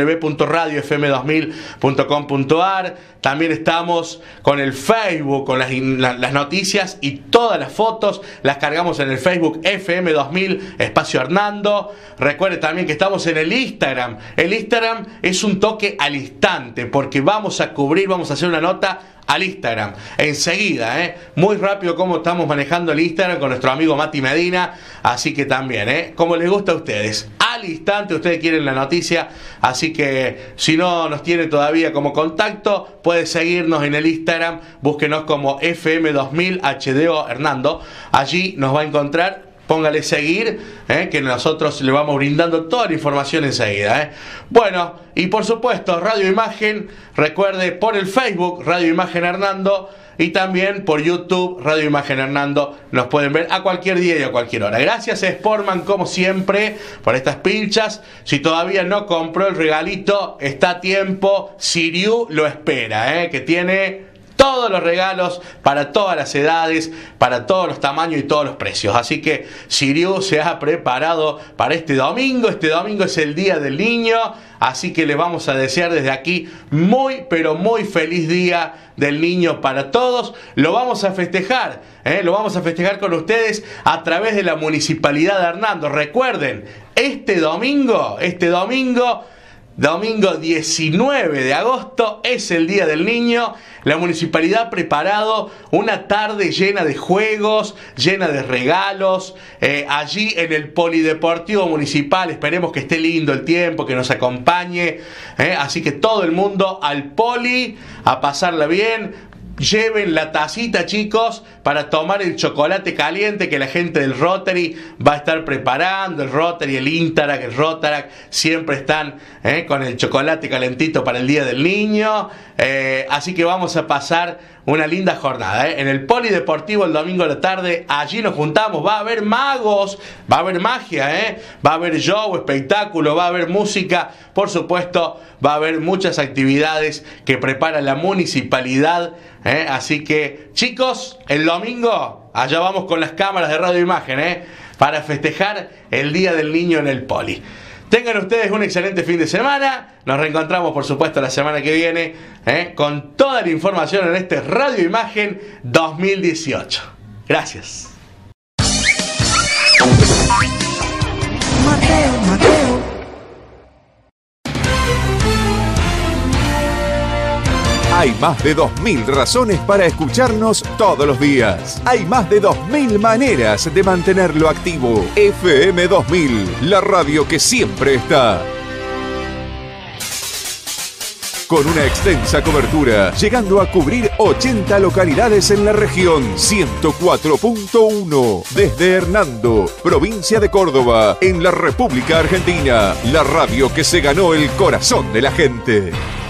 www.radiofm2000.com.ar. También estamos con el Facebook, con las noticias y todas las fotos las cargamos en el Facebook FM2000 Espacio Hernando. Recuerden también que estamos en el Instagram. El Instagram es un toque al instante, porque vamos a hacer una nota al Instagram enseguida, muy rápido como estamos manejando el Instagram con nuestro amigo Mati Medina, así que también, como les gusta a ustedes, al instante ustedes quieren la noticia, así que si no nos tiene todavía como contacto, puede seguirnos en el Instagram, búsquenos como FM2000 HDO Hernando, allí nos va a encontrar. Póngale seguir, que nosotros le vamos brindando toda la información enseguida. Bueno, y por supuesto, Radio Imagen, recuerde, por el Facebook, Radio Imagen Hernando, y también por YouTube, Radio Imagen Hernando. Nos pueden ver a cualquier día y a cualquier hora. Gracias a Sportman, como siempre, por estas pilchas. Si todavía no compró el regalito, está a tiempo. Siriu lo espera, que tiene todos los regalos para todas las edades, para todos los tamaños y todos los precios. Así que Siriu se ha preparado para este domingo. Este domingo es el Día del Niño, así que les vamos a desear desde aquí muy, pero muy feliz Día del Niño para todos. Lo vamos a festejar, lo vamos a festejar con ustedes a través de la Municipalidad de Hernando. Recuerden, este domingo 19 de agosto es el Día del Niño. La municipalidad ha preparado una tarde llena de juegos, llena de regalos, allí en el Polideportivo Municipal. Esperemos que esté lindo el tiempo, que nos acompañe, así que todo el mundo al Poli a pasarla bien. Lleven la tacita, chicos, para tomar el chocolate caliente que la gente del Rotary va a estar preparando. El Rotary, el Interac, el Rotarac siempre están con el chocolate calentito para el Día del Niño. Así que vamos a pasar una linda jornada en el Polideportivo el domingo a la tarde. Allí nos juntamos. Va a haber magos, va a haber magia, va a haber show, espectáculo, va a haber música. Por supuesto, va a haber muchas actividades que prepara la municipalidad. Así que, chicos, el domingo allá vamos con las cámaras de Radio Imagen para festejar el Día del Niño en el Poli. Tengan ustedes un excelente fin de semana. Nos reencontramos, por supuesto, la semana que viene con toda la información en este Radio Imagen 2018. Gracias. Mateo. Hay más de 2000 razones para escucharnos todos los días. Hay más de 2000 maneras de mantenerlo activo. FM 2000, la radio que siempre está. Con una extensa cobertura, llegando a cubrir 80 localidades en la región. 104.1 desde Hernando, provincia de Córdoba, en la República Argentina. La radio que se ganó el corazón de la gente.